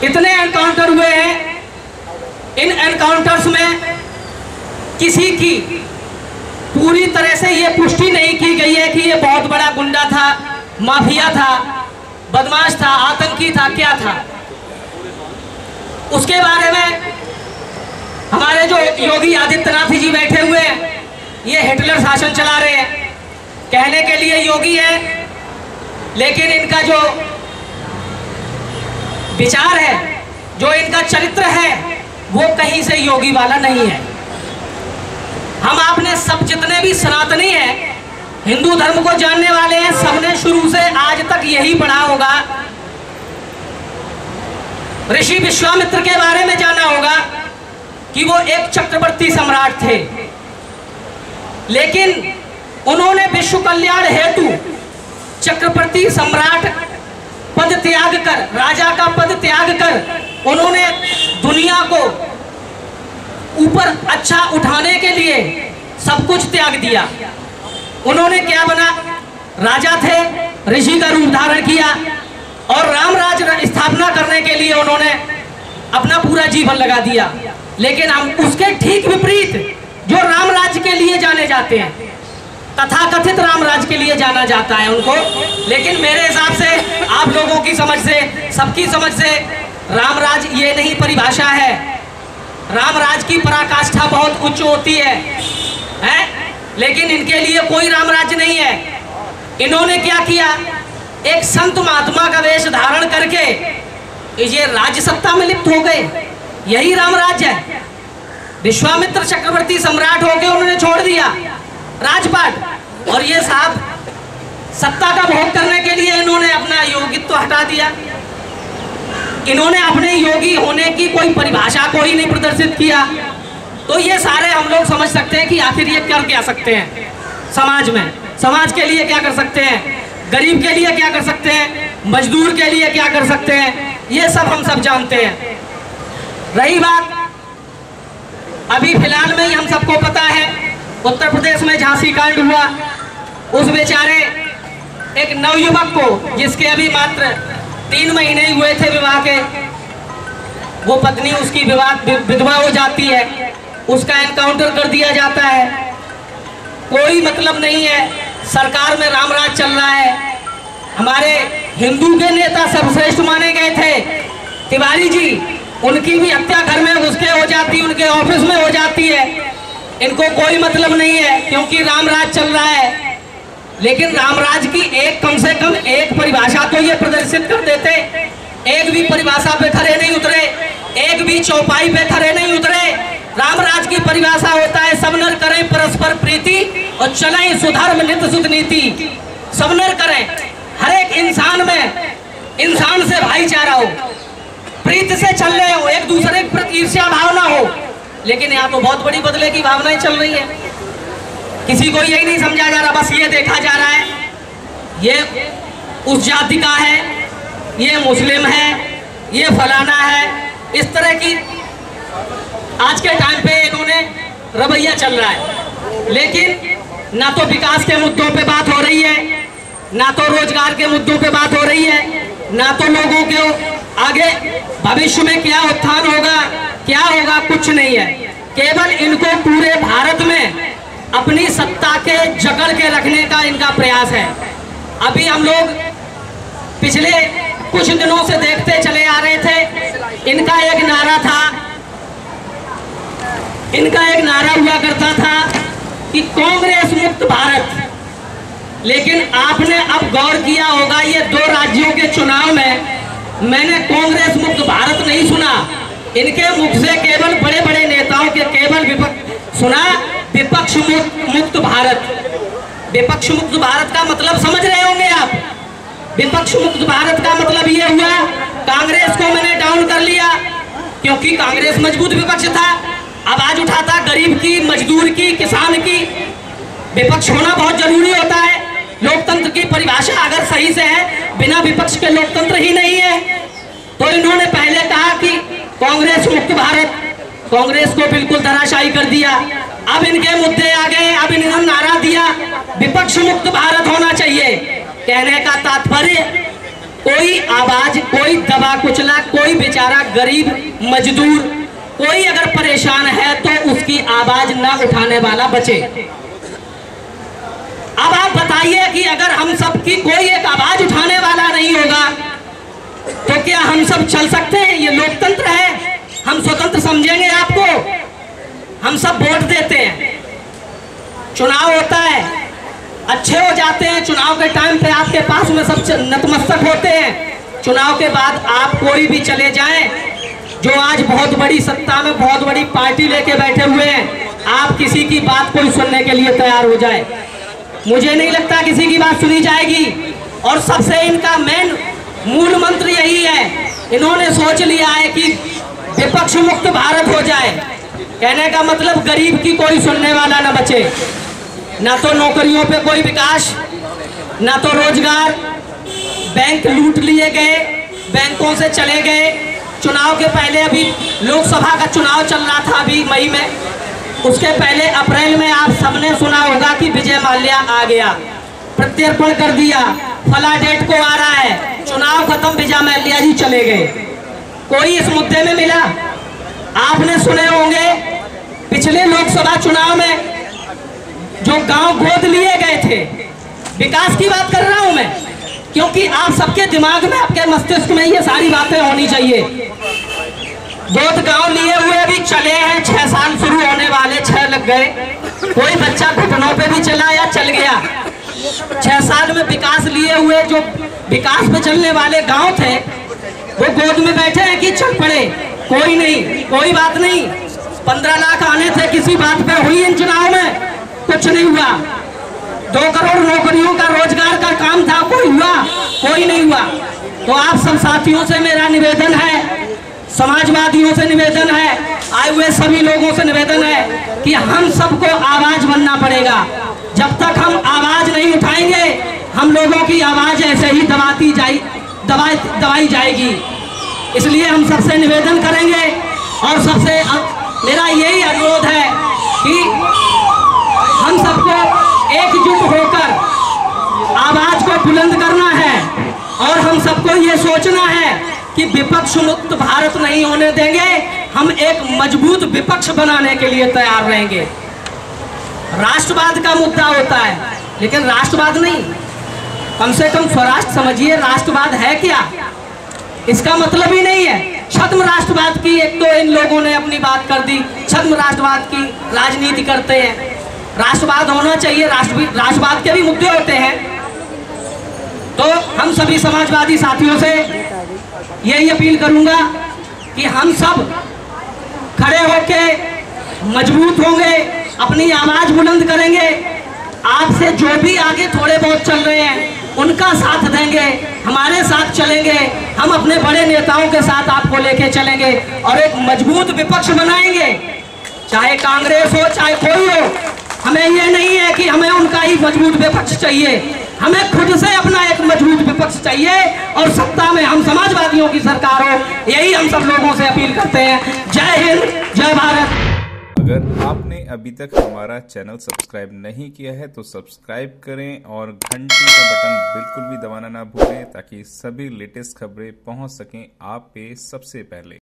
इतने एनकाउंटर हुए हैं, इन एनकाउंटर्स में किसी की पूरी तरह से ये पुष्टि नहीं की गई है कि ये बहुत बड़ा गुंडा था, माफिया था, बदमाश था, आतंकी था, क्या था। उसके बारे में हमारे जो योगी आदित्यनाथ जी बैठे हुए हैं, ये हिटलर शासन चला रहे हैं। कहने के लिए योगी है, लेकिन इनका जो विचार है, जो इनका चरित्र है, वो कहीं से योगी वाला नहीं है। हम आपने सब जितने भी सनातनी हैं, हिंदू धर्म को जानने वाले हैं, सबने शुरू से आज तक यही पढ़ा होगा, ऋषि विश्वामित्र के बारे में जाना होगा कि वो एक चक्रवर्ती सम्राट थे, लेकिन उन्होंने विश्व कल्याण हेतु चक्रवर्ती सम्राट पद त्याग कर, राजा का पद त्याग कर, उन्होंने दुनिया को ऊपर अच्छा उठाने के लिए सब कुछ त्याग दिया। उन्होंने क्या बना, राजा थे, ऋषि का रूप धारण किया और राम राज्य स्थापना करने के लिए उन्होंने अपना पूरा जीवन लगा दिया। लेकिन हम उसके ठीक विपरीत जो राम राज्य के लिए जाने जाते हैं, तथाकथित राम राज्य के लिए जाना जाता है उनको, लेकिन मेरे हिसाब से, आप लोगों की समझ से, सबकी समझ से, राम राज्य ये नहीं परिभाषा है। राम राज्य की पराकाष्ठा बहुत उच्च होती है, लेकिन इनके लिए कोई राम राज्य नहीं है। इन्होंने क्या किया, एक संत महात्मा का वेश धारण करके ये राज्य सत्ता में लिप्त हो गए। यही राम राज्य है। विश्वामित्र चक्रवर्ती सम्राट होके उन्होंने छोड़ दिया राजपाट, और ये साहब सत्ता का भोग करने के लिए इन्होंने अपना योगित्व हटा दिया। इन्होंने अपने योगी होने की कोई परिभाषा को ही नहीं प्रदर्शित किया। तो ये सारे हम लोग समझ सकते हैं कि आखिर ये कर क्या सकते हैं समाज में, समाज के लिए क्या कर सकते हैं, गरीब के लिए क्या कर सकते हैं, मजदूर के लिए क्या कर सकते हैं, ये सब हम सब जानते हैं। रही बात, अभी फिलहाल में ही हम सबको पता है, उत्तर प्रदेश में झांसी कांड हुआ। उस बेचारे एक नवयुवक को, जिसके अभी मात्र 3 महीने हुए थे विवाह के, वो पत्नी उसकी विधवा हो जाती है, उसका एनकाउंटर कर दिया जाता है। कोई मतलब नहीं है, सरकार में रामराज चल रहा है। हमारे हिंदू के नेता सर्वश्रेष्ठ माने गए थे तिवारी जी, उनकी भी हत्या घर में घुस के हो जाती, उनके ऑफिस में हो जाती है। इनको कोई मतलब नहीं है, क्योंकि रामराज चल रहा है। लेकिन रामराज की एक, कम से कम एक परिभाषा तो ये प्रदर्शित कर देते। एक भी परिभाषा पे खड़े नहीं उतरे, एक भी चौपाई पे खड़े नहीं उतरे। रामराज की परिभाषा होता है, सब नर करें परस्पर प्रीति और चलें सुधर्म नित्य सुध नीति। सब नर करें, हर एक इंसान में इंसान से भाईचारा हो, प्रीति से चल रहे हो, एक दूसरे के प्रति ईर्ष्या भावना हो। लेकिन यहाँ तो बहुत बड़ी बदले की भावनाएं चल रही है। किसी को यही नहीं समझा जा रहा, बस ये देखा जा रहा है ये उस जाति का है, ये मुस्लिम है, ये फलाना है। इस तरह की आज के टाइम पे इन्होंने रवैया चल रहा है। लेकिन ना तो विकास के मुद्दों पे बात हो रही है, ना तो रोजगार के मुद्दों पे बात हो रही है, ना तो लोगों के आगे भविष्य में क्या उत्थान होगा, क्या होगा, कुछ नहीं है। केवल इनको पूरे भारत में अपनी सत्ता के जकड़ के रखने का इनका प्रयास है। अभी हम लोग पिछले कुछ दिनों से देखते चले आ रहे थे, इनका एक नारा था, इनका एक नारा हुआ करता था कि कांग्रेस मुक्त भारत। लेकिन आपने अब गौर किया होगा, ये 2 राज्यों के चुनाव में मैंने कांग्रेस मुक्त भारत नहीं सुना। इनके मुख से केवल बड़े बड़े नेताओं के केवल सुना विपक्ष मुक्त भारत। विपक्ष मुक्त भारत का मतलब समझ रहे होंगे आप। विपक्ष मुक्त भारत का मतलब ये हुआ, कांग्रेस को मैंने डाउन कर लिया, क्योंकि कांग्रेस मजबूत विपक्ष था, आवाज उठाता गरीब की, मजदूर की, किसान की। विपक्ष होना बहुत जरूरी होता है। लोकतंत्र की परिभाषा अगर सही से है, बिना विपक्ष के लोकतंत्र ही नहीं है। तो इन्होंने पहले कहा कि कांग्रेस मुक्त भारत, कांग्रेस को बिल्कुल धराशायी कर दिया। अब इनके मुद्दे आ गए, अब इन्होंने नारा दिया विपक्ष मुक्त भारत होना चाहिए। कहने का तात्पर्य कोई आवाज, कोई दबा कुचला, कोई बेचारा गरीब मजदूर, कोई अगर परेशान है तो उसकी आवाज न उठाने वाला बचे। अब आप बताइए कि अगर हम सब की कोई एक आवाज उठाने वाला नहीं होगा तो क्या हम सब चल सकते हैं? ये लोकतंत्र है? हम स्वतंत्र समझेंगे आपको? हम सब वोट देते हैं, चुनाव होता है, अच्छे हो जाते हैं, चुनाव के टाइम पे आपके पास में सब नतमस्तक होते हैं। चुनाव के बाद आप कोई भी चले जाएं, जो आज बहुत बड़ी सत्ता में बहुत बड़ी पार्टी लेके बैठे हुए हैं, आप किसी की बात कोई सुनने के लिए तैयार हो जाए, मुझे नहीं लगता किसी की बात सुनी जाएगी। और सबसे इनका मेन मूल मंत्र यही है, इन्होंने सोच लिया है कि विपक्ष मुक्त भारत हो जाए। कहने का मतलब गरीब की कोई सुनने वाला ना बचे, ना तो नौकरियों पे कोई विकास, ना तो रोजगार। बैंक लूट लिए गए, बैंकों से चले गए। चुनाव के पहले अभी लोकसभा का चुनाव चल रहा था अभी मई में, उसके पहले अप्रैल में आप सबने सुना होगा कि विजय माल्या आ गया, प्रत्यर्पण कर दिया, फला डेट को आ रहा है, चुनाव खत्म, विजय माल्या जी चले गए। कोई इस मुद्दे में मिला? आपने सुने होंगे पिछले लोकसभा चुनाव में जो गांव गोद लिए गए थे, विकास की बात कर रहा हूं मैं, क्योंकि आप सबके दिमाग में, आपके मस्तिष्क में ये सारी बातें होनी चाहिए। गोद गांव लिए हुए भी चले हैं, 6 साल शुरू होने वाले, 6 लग गए, कोई बच्चा घुटनों पे भी चला या चल गया। 6 साल में विकास लिए हुए जो विकास पे चलने वाले गांव थे वो गोद में बैठे हैं कि चल पड़े? कोई नहीं, कोई बात नहीं। 15 लाख आने थे, किसी बात पे हुई इन चुनाव में? कुछ नहीं हुआ। 2 करोड़ नौकरियों का, रोजगार का काम था, कोई हुआ? कोई नहीं हुआ। तो आप सब साथियों से मेरा निवेदन है, समाजवादियों से निवेदन है, आए हुए सभी लोगों से निवेदन है कि हम सबको आवाज बनना पड़ेगा। जब तक हम आवाज नहीं उठाएंगे, हम लोगों की आवाज ऐसे ही दबाई जाएगी। इसलिए हम सबसे निवेदन करेंगे और सबसे मेरा यही अनुरोध है कि हम सबको एकजुट होकर आवाज को बुलंद करना है और हम सबको ये सोचना है कि विपक्ष मुक्त भारत नहीं होने देंगे, हम एक मजबूत विपक्ष बनाने के लिए तैयार रहेंगे। राष्ट्रवाद का मुद्दा होता है, लेकिन राष्ट्रवाद नहीं, कम से कम स्वराष्ट्र समझिए। राष्ट्रवाद है क्या? इसका मतलब ही नहीं है छद्म राष्ट्रवाद की। एक तो इन लोगों ने अपनी बात कर दी, छद्म राष्ट्रवाद की राजनीति करते हैं। राष्ट्रवाद होना चाहिए, राष्ट्रवाद के भी मुद्दे होते हैं। तो हम सभी समाजवादी साथियों से यही अपील करूंगा कि हम सब खड़े होके मजबूत होंगे, अपनी आवाज बुलंद करेंगे। आपसे जो भी आगे थोड़े बहुत चल रहे हैं उनका साथ देंगे, हमारे साथ चलेंगे, हम अपने बड़े नेताओं के साथ आपको लेके चलेंगे और एक मजबूत विपक्ष बनाएंगे, चाहे कांग्रेस हो चाहे कोई हो। हमें ये नहीं है कि हमें उनका ही मजबूत विपक्ष चाहिए, हमें खुद से अपना एक मजबूत विपक्ष चाहिए और सत्ता में हम समाजवादियों की सरकार हो, यही हम सब लोगों से अपील करते हैं। जय हिंद, जय भारत। अगर आपने अभी तक हमारा चैनल सब्सक्राइब नहीं किया है तो सब्सक्राइब करें और घंटी का बटन बिल्कुल भी दबाना ना भूलें ताकि सभी लेटेस्ट खबरें पहुंच सकें आप पे सबसे पहले।